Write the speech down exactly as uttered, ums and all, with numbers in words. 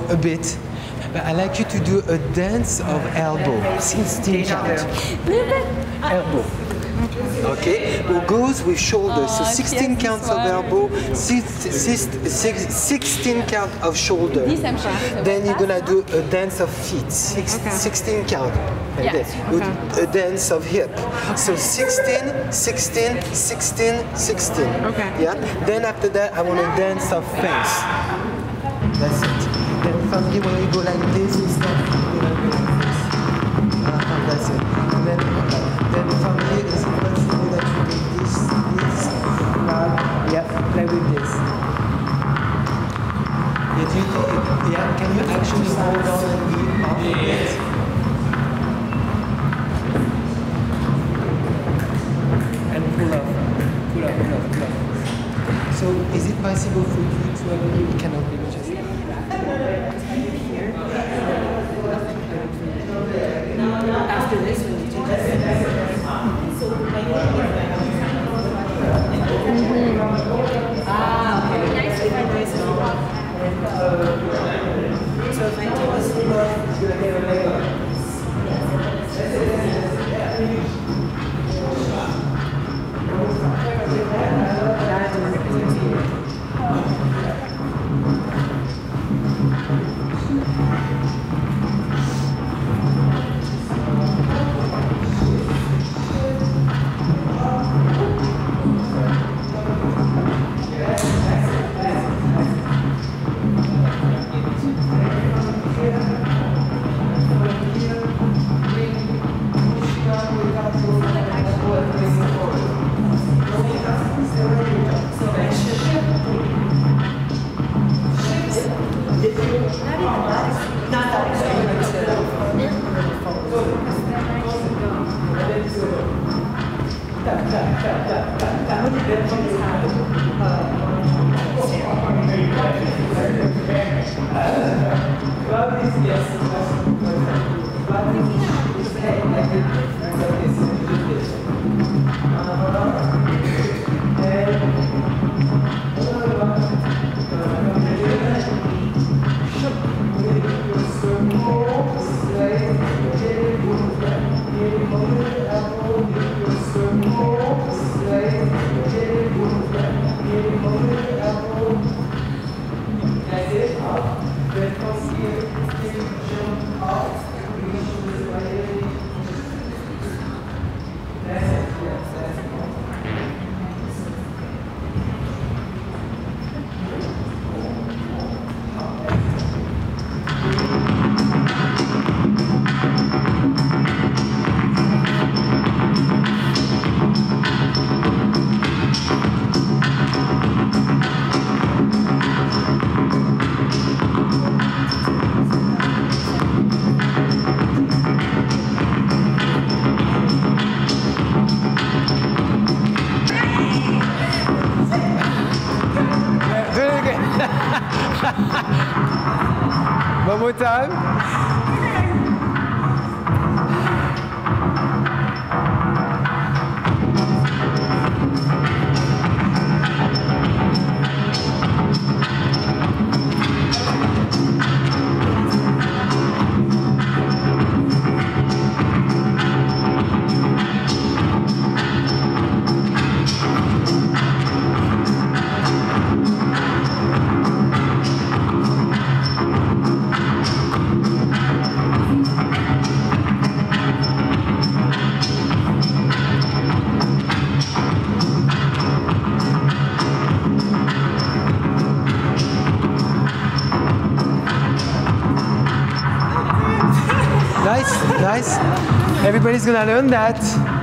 a bit. But I'd like you to do a dance of elbow, sixteen count. Elbow. Okay, it goes with shoulders, so sixteen counts of elbow, sixteen count of shoulder. Then you're gonna do a dance of feet, sixteen count. And then a dance of hip. So sixteen, sixteen, sixteen, sixteen. Okay. Yeah. Then after that, I want a dance of face. That's it. Then from here, when we go like this, it's not you know, like this. Uh, that's it. And then, uh, then from here, it's possible that you do this, this. Uh, yeah, play with this. Yeah, do you, yeah, can you actually hold on and be off a bit? And pull up, pull up, pull up, pull up. So, is it possible for you to have you cannot be just after this one, you do this. Ah, okay. Nice if I do this. So if I do One more time. Nice, nice. Everybody's gonna learn that.